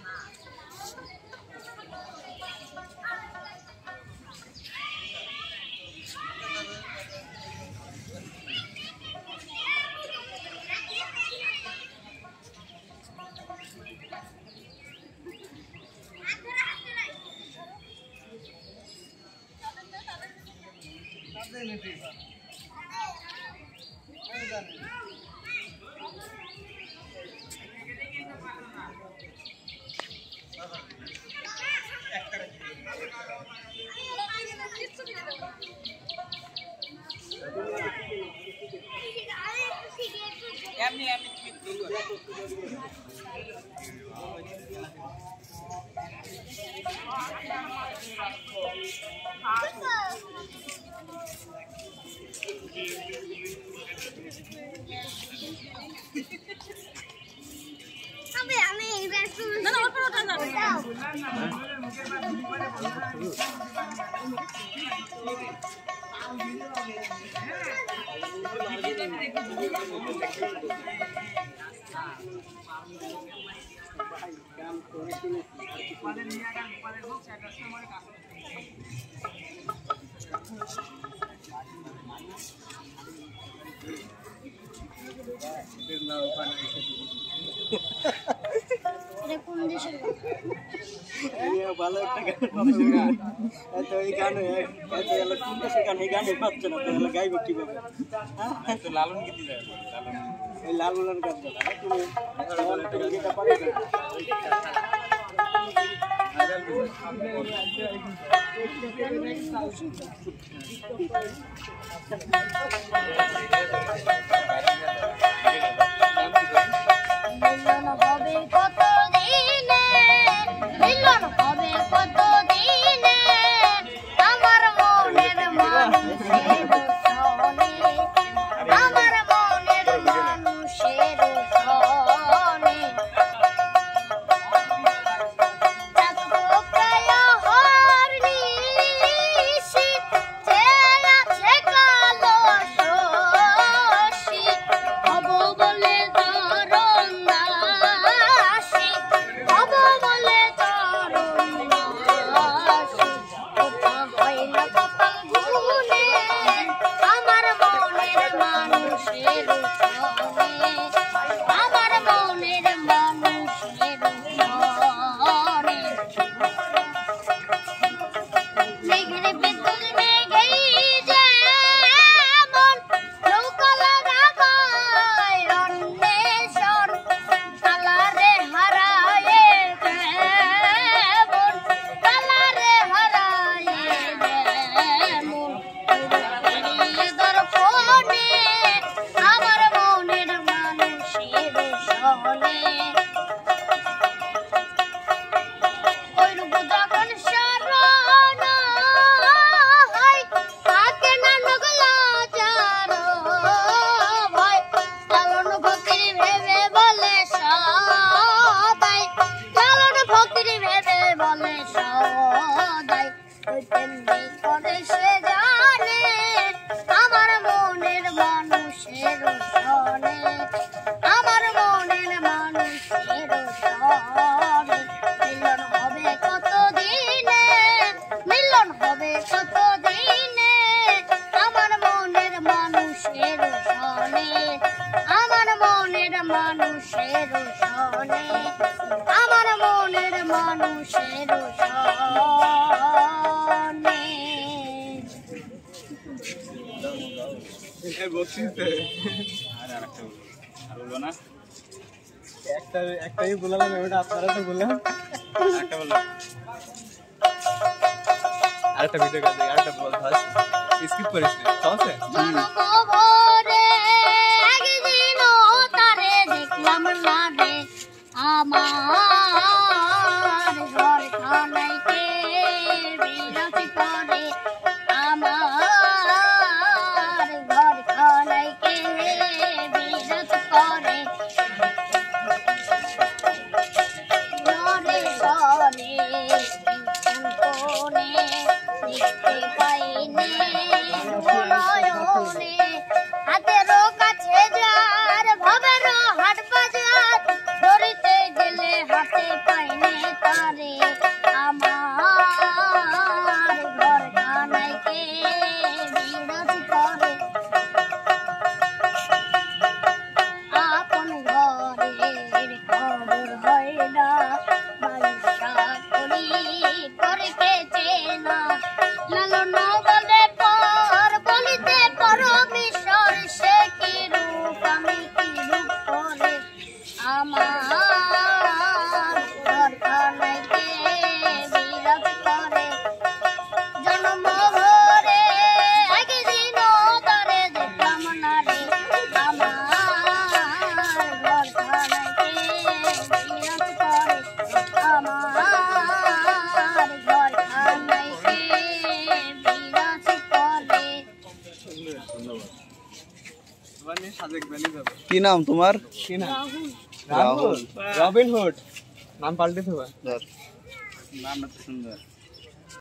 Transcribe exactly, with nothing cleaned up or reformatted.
ভালো একটা গান এত এই গানে এত এলা কোন দেশের গান এই গানে পাচ্ছে না তো এলা গাইব কিভাবে হ্যাঁ তো লালন গীতি গায় লালন এই লালনের গান দাও তুমি লালন তুমি গীতা পারো একটা একটাই বললাম ওটা আপনারা তো বললাম একটা বললাম আরেকটা ভিডিও করে দিই আরেকটা বল ভাই স্কিপ করিস না চলছে ভোরে একদিন তারে দেখলাম না রে আমার ঘর খানাইতে বিরতি করে আমার ঘর খানাইতে বিরতি করে নরে সরে কোনে দেখতে পাইনে নয়নে হাতেরও কাছে যার ভবেরও হাট বাজার ধরিতে গেলে হাতে পাইনে কি নাম তোমার? রাহুল রাহুল। রবিন হুড নাম পাল্টে দেবা। নামটা তো সুন্দর।